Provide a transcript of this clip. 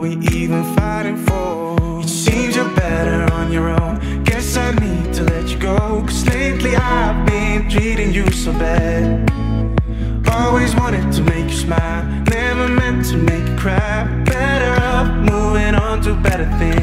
we even fighting for? It seems you're better on your own. Guess I need to let you go, 'cause lately I've been treating you so bad. Always wanted to make you smile, never meant to make you cry. Better off moving on to better things.